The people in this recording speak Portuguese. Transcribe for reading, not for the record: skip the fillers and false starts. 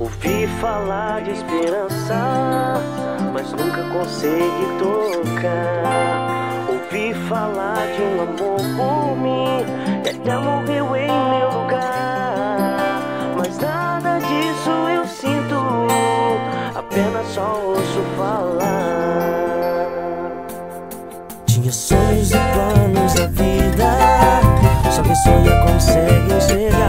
Ouvi falar de esperança, mas nunca consegui tocar. Ouvi falar de um amor por mim e até morreu em meu lugar. Mas nada disso eu sinto, apenas só ouço falar. Tinha sonhos e planos da vida, só quem sonha consegue enxergar.